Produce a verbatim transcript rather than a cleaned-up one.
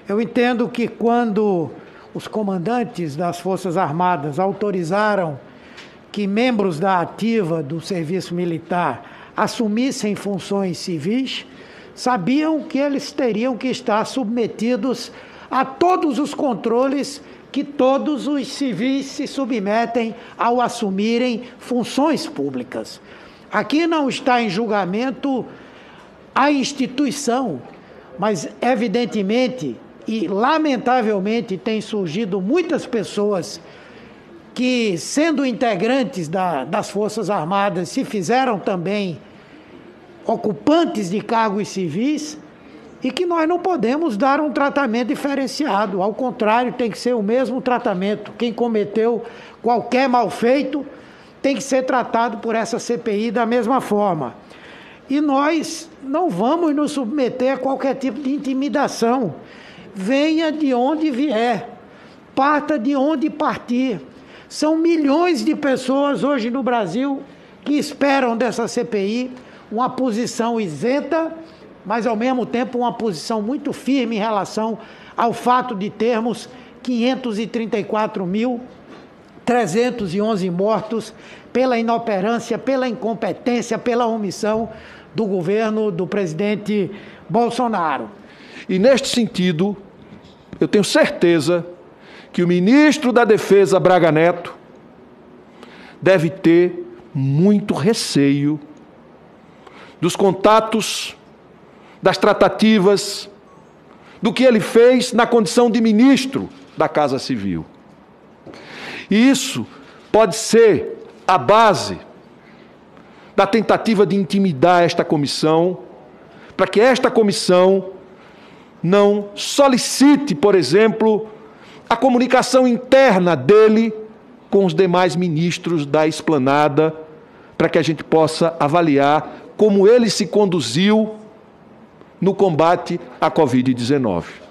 Eu entendo que quando os comandantes das Forças Armadas autorizaram que membros da ativa do serviço militar assumissem funções civis, sabiam que eles teriam que estar submetidos a todos os controles que todos os civis se submetem ao assumirem funções públicas. Aqui não está em julgamento a instituição, mas evidentemente e lamentavelmente tem surgido muitas pessoas que, sendo integrantes da, das Forças Armadas, se fizeram também ocupantes de cargos civis e que nós não podemos dar um tratamento diferenciado. Ao contrário, tem que ser o mesmo tratamento. Quem cometeu qualquer mal feito tem que ser tratado por essa C P I da mesma forma. E nós não vamos nos submeter a qualquer tipo de intimidação. Venha de onde vier, parta de onde partir. São milhões de pessoas hoje no Brasil que esperam dessa C P I uma posição isenta, mas ao mesmo tempo uma posição muito firme em relação ao fato de termos quinhentos e trinta e quatro mil, trezentos e onze mortos pela inoperância, pela incompetência, pela omissão do governo do presidente Bolsonaro. E neste sentido, eu tenho certeza que o ministro da Defesa, Braga Neto, deve ter muito receio dos contatos, das tratativas, do que ele fez na condição de ministro da Casa Civil. E isso pode ser a base da tentativa de intimidar esta comissão, para que esta comissão não solicite, por exemplo, a comunicação interna dele com os demais ministros da esplanada, para que a gente possa avaliar como ele se conduziu no combate à Covid dezenove.